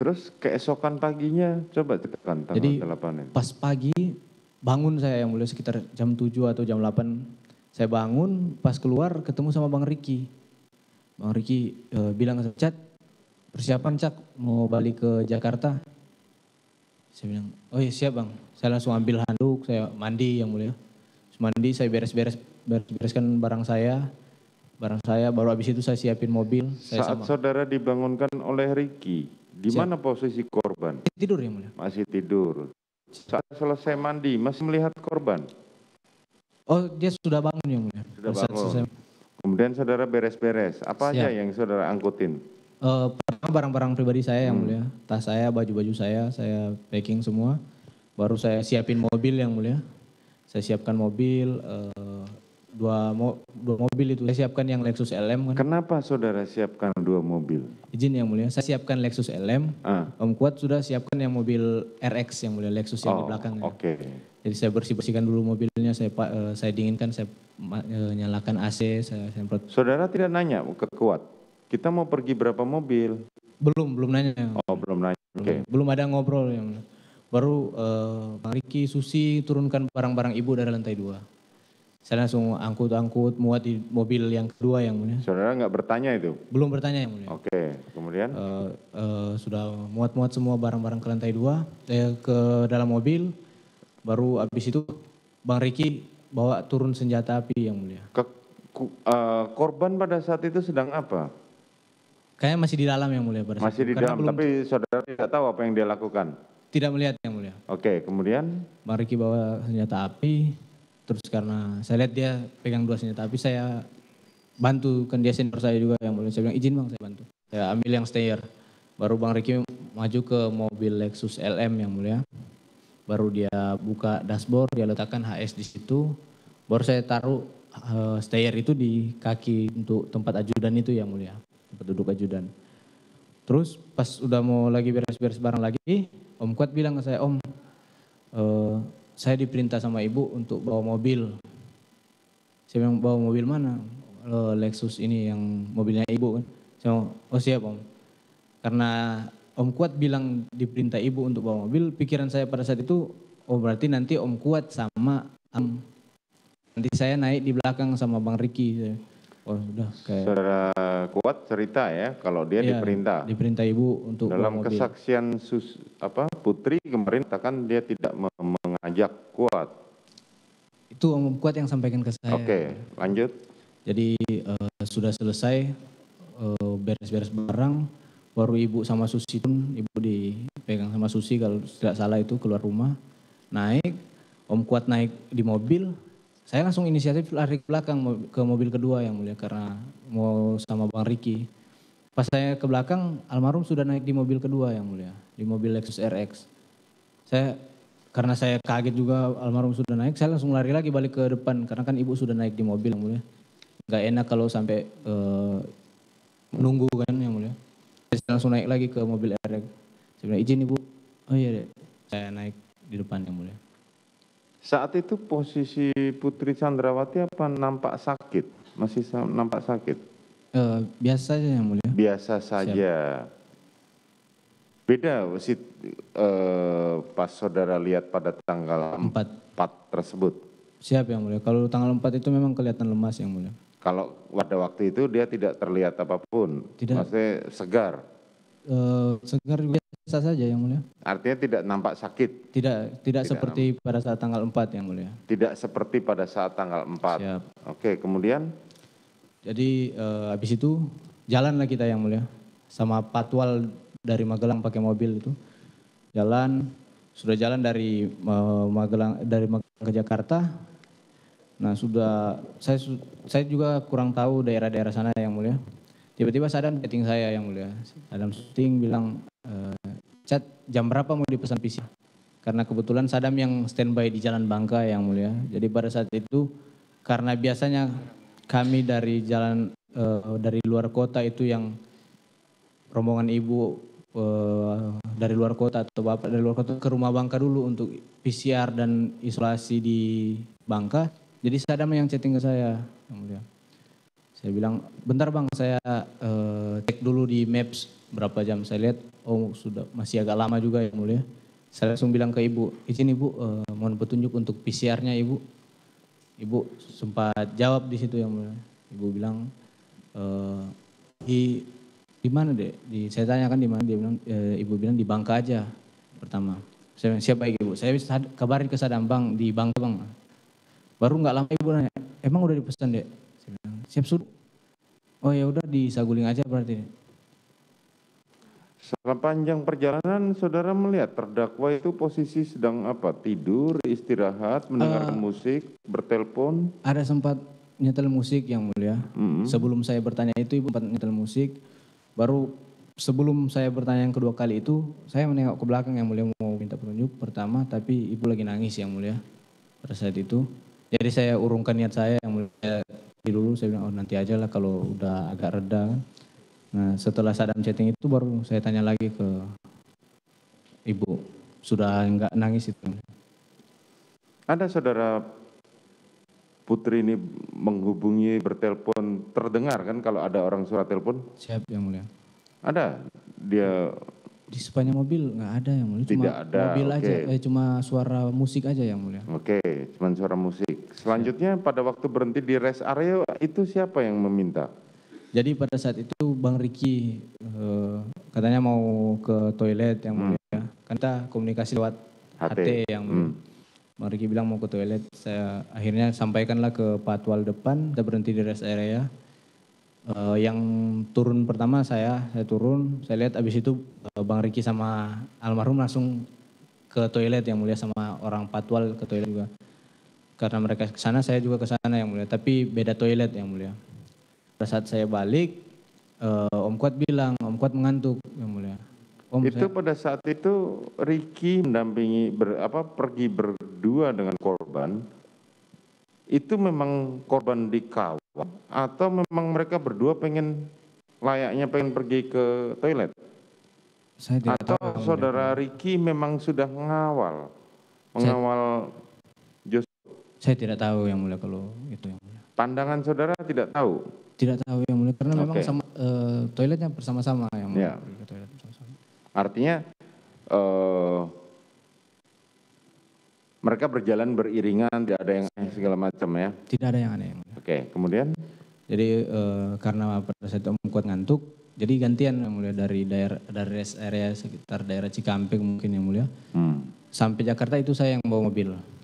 Terus keesokan paginya coba tekan tanggal Jadi 8 ini. pas pagi bangun saya yang mulia sekitar jam 7 atau jam 8. Saya bangun, pas keluar ketemu sama Bang Riki. Bang Riki bilang, Cat, persiapan Cak mau balik ke Jakarta. Saya bilang, oh iya siap Bang. Saya langsung ambil handuk, saya mandi yang mulia. Terus mandi, saya bereskan barang saya, baru habis itu saya siapin mobil. Saat saudara dibangunkan oleh Riki, di mana posisi korban? Tidur yang mulia. Masih tidur. Saat selesai mandi, masih melihat korban? Oh dia sudah bangun yang mulia. Sudah bangun. Kemudian saudara beres-beres. Apa aja yang saudara angkutin? Pertama barang-barang pribadi saya yang mulia. Tas saya, baju-baju saya packing semua. Baru saya siapin mobil yang mulia. Saya siapkan mobil, dua mobil itu. Saya siapkan yang Lexus LM kan. Kenapa saudara siapkan 2 mobil? Izin yang mulia, saya siapkan Lexus LM. Om Kuat sudah siapkan yang mobil RX yang mulia, Lexus yang di belakang. Oke. Jadi saya bersihkan dulu mobilnya, saya dinginkan, saya nyalakan AC, saya semprot. Saudara tidak nanya ke Kuat, kita mau pergi berapa mobil? Belum nanya. Oh belum nanya, oke. Belum ada ngobrol yang mulia. Baru Bang Riki, Susi turunkan barang-barang ibu dari lantai 2. Saya langsung angkut, muat di mobil yang kedua yang mulia. Saudara nggak bertanya itu? Belum bertanya yang mulia. Oke, kemudian? Sudah muat semua barang-barang ke lantai 2, ke dalam mobil. Baru habis itu Bang Riki bawa turun senjata api yang mulia. Korban pada saat itu sedang apa? Kayaknya masih di dalam yang mulia. Masih di dalam, tapi saudara tidak tahu apa yang dia lakukan? Tidak melihat yang mulia. Oke, kemudian? Bang Riki bawa senjata api, terus karena saya lihat dia pegang 2 senjata api, saya bantu, kan dia senior saya juga yang mulia. Saya bilang izin Bang, saya bantu. Saya ambil yang stayer. Baru Bang Riki maju ke mobil Lexus LM yang mulia. Baru dia buka dashboard, dia letakkan HS di situ. Baru saya taruh stayer itu di kaki untuk tempat ajudan itu yang mulia. Tempat duduk ajudan. Terus pas udah mau lagi beres-beres barang lagi, Om Kuat bilang ke saya, Om, saya diperintah sama ibu untuk bawa mobil. Saya bilang, bawa mobil mana? Lexus ini yang mobilnya ibu kan. Saya bilang, oh siap Om. Karena Om Kuat bilang diperintah ibu untuk bawa mobil, pikiran saya pada saat itu, oh berarti nanti Om Kuat sama nanti saya naik di belakang sama Bang Riki. Oh sudah kayak. Saudara Kuat cerita ya, kalau dia diperintah. Diperintah ibu untuk dalam bawa mobil. Kesaksian Putri kemarin katakan dia tidak mengajak Kuat. Itu Om Kuat yang sampaikan ke saya. Oke, lanjut. Jadi sudah selesai beres-beres barang, baru ibu sama Susi pun, ibu dipegang sama Susi kalau tidak salah itu keluar rumah, naik, Om Kuat naik di mobil, saya langsung inisiatif lari ke belakang ke mobil kedua yang mulia karena mau sama Bang Riki. Pas saya ke belakang, almarhum sudah naik di mobil kedua yang mulia, di mobil Lexus RX. Karena saya kaget juga almarhum sudah naik, saya langsung lari lagi balik ke depan karena kan ibu sudah naik di mobil yang mulia. Gak enak kalau sampai menunggu kan yang mulia. Saya langsung naik lagi ke mobil RX. Saya bilang izin ibu, oh iya deh, saya naik di depan yang mulia. Saat itu posisi Putri Chandrawati apa nampak sakit? Masih nampak sakit? Biasa saja yang mulia. Biasa saja. Siap. Beda pas saudara lihat pada tanggal 4 tersebut? Siap yang mulia, kalau tanggal 4 itu memang kelihatan lemas yang mulia. Kalau pada waktu itu dia tidak terlihat apapun? Tidak. Maksudnya segar? Segar biasa saja yang mulia. Artinya tidak nampak sakit? Tidak seperti pada saat tanggal 4 yang mulia. Tidak seperti pada saat tanggal 4. Siap. Oke, kemudian? Jadi habis itu jalanlah kita yang mulia. Sama Patwal dari Magelang pakai mobil itu. Sudah jalan dari Magelang ke Jakarta. Nah saya juga kurang tahu daerah-daerah sana yang mulia. Tiba-tiba Sadam chatting saya yang mulia. Sadam chatting bilang, Cat jam berapa mau dipesan PC? Karena kebetulan Sadam yang standby di Jalan Bangka yang mulia. Jadi pada saat itu karena biasanya kami dari dari luar kota itu yang rombongan ibu dari luar kota atau bapak dari luar kota ke rumah Bangka dulu untuk PCR dan isolasi di Bangka. Jadi Sadam yang chatting ke saya yang mulia. Saya bilang, bentar Bang, saya cek dulu di Maps berapa jam. Saya lihat, oh sudah masih agak lama juga yang mulia. Saya langsung bilang ke ibu, izin ibu mohon petunjuk untuk PCR-nya ibu. Ibu sempat jawab di situ yang mulia. Ibu bilang di mana dek? Saya tanyakan di mana, dia bilang ibu bilang di Bangka aja pertama. Saya bilang siapa ibu? Saya kabarin ke Sadam bang di Bangka bang. Baru nggak lama ibu nanya, emang udah dipesan dek? Saya bilang siap suruh. Oh ya udah di Saguling aja berarti. Sepanjang perjalanan saudara melihat terdakwa itu posisi sedang apa? Tidur, istirahat, mendengarkan musik, bertelepon? Ada sempat nyetel musik yang mulia. Sebelum saya bertanya itu ibu sempat nyetel musik. Baru sebelum saya bertanya yang kedua kali itu, saya menengok ke belakang yang mulia mau minta petunjuk pertama, tapi ibu lagi nangis yang mulia pada saat itu. Jadi saya urungkan niat saya yang mulia dulu, saya bilang oh nanti aja lah kalau udah agak reda kan. Nah setelah Sadam chatting itu baru saya tanya lagi ke ibu, sudah enggak nangis itu. Ada saudara Putri ini menghubungi bertelepon terdengar kan kalau ada orang surat telepon? Siap yang mulia. Ada? Dia di sepanjang mobil nggak ada yang mulia, cuma tidak ada, mobil oke. aja, cuma suara musik aja yang mulia. Oke, cuma suara musik. Selanjutnya pada waktu berhenti di rest area itu siapa yang meminta? Jadi pada saat itu Bang Riki katanya mau ke toilet yang mulia. Kan kita komunikasi lewat HT yang mulia. Bang Riki bilang mau ke toilet, saya akhirnya sampaikanlah ke patwal depan, kita berhenti di rest area. Yang turun pertama saya turun, saya lihat abis itu Bang Riki sama almarhum langsung ke toilet yang mulia, sama orang patwal ke toilet juga. Karena mereka ke sana, saya juga ke sana yang mulia, tapi beda toilet yang mulia. Pada saat saya balik, Om Kuat bilang, Om Kuat mengantuk yang mulia. Om, itu pada saat itu Riki mendampingi pergi berdua dengan korban. Itu memang korban dikawal atau memang mereka berdua layaknya pengen pergi ke toilet? Saya tidak atau tahu, saudara Riki memang sudah mengawal Joshua? Saya tidak tahu yang mulia kalau itu yang mulia. Pandangan saudara tidak tahu? Tidak tahu yang mulia karena memang sama toiletnya bersama-sama yang mulia. Ya. Toilet bersama-sama. Artinya mereka berjalan beriringan, tidak ada yang segala macam ya? Tidak ada yang aneh. Oke, kemudian? Jadi karena pada saat itu Om Kuat ngantuk, jadi gantian yang mulia dari rest area sekitar daerah Cikampek mungkin yang mulia. Sampai Jakarta itu saya yang bawa mobil.